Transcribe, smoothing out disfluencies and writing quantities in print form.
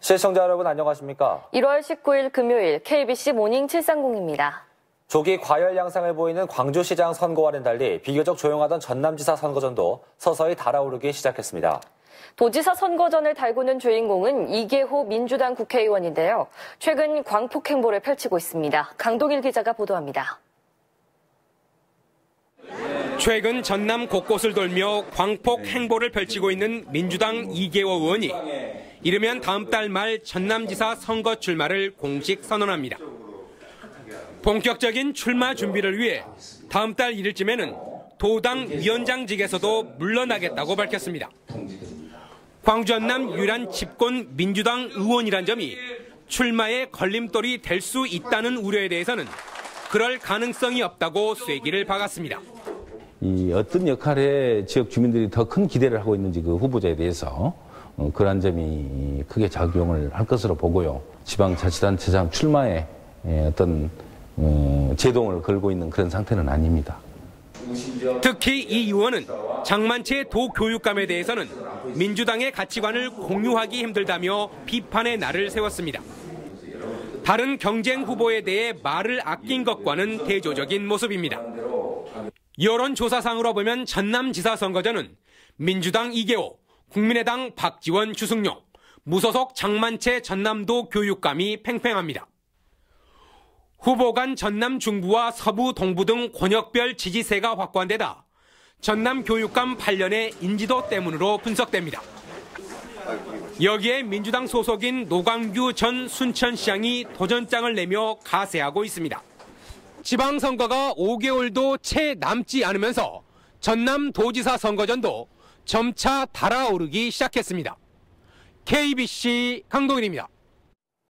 시청자 여러분 안녕하십니까? 1월 19일 금요일 KBC 모닝 730입니다. 조기 과열 양상을 보이는 광주시장 선거와는 달리 비교적 조용하던 전남지사 선거전도 서서히 달아오르기 시작했습니다. 도지사 선거전을 달구는 주인공은 이계호 민주당 국회의원인데요. 최근 광폭 행보를 펼치고 있습니다. 강동일 기자가 보도합니다. 최근 전남 곳곳을 돌며 광폭 행보를 펼치고 있는 민주당 이계호 의원이 이르면 다음 달 말 전남지사 선거 출마를 공식 선언합니다. 본격적인 출마 준비를 위해 다음 달 1일쯤에는 도당 위원장직에서도 물러나겠다고 밝혔습니다. 광주 전남 유일한 집권 민주당 의원이란 점이 출마의 걸림돌이 될 수 있다는 우려에 대해서는 그럴 가능성이 없다고 쐐기를 박았습니다. 이 어떤 역할에 지역 주민들이 더 큰 기대를 하고 있는지 그 후보자에 대해서 그러한 점이 크게 작용을 할 것으로 보고요. 지방자치단체장 출마에 어떤 제동을 걸고 있는 그런 상태는 아닙니다. 특히 이 의원은 장만채 도교육감에 대해서는 민주당의 가치관을 공유하기 힘들다며 비판의 날을 세웠습니다. 다른 경쟁 후보에 대해 말을 아낀 것과는 대조적인 모습입니다. 여론조사상으로 보면 전남지사 선거전은 민주당 이계호, 국민의당 박지원 주승용, 무소속 장만채 전남도 교육감이 팽팽합니다. 후보 간 전남 중부와 서부 동부 등 권역별 지지세가 확고한 데다 전남 교육감 8년의 인지도 때문으로 분석됩니다. 여기에 민주당 소속인 노광규 전 순천시장이 도전장을 내며 가세하고 있습니다. 지방선거가 5개월도 채 남지 않으면서 전남도지사 선거전도 점차 달아오르기 시작했습니다. KBC 강동일입니다.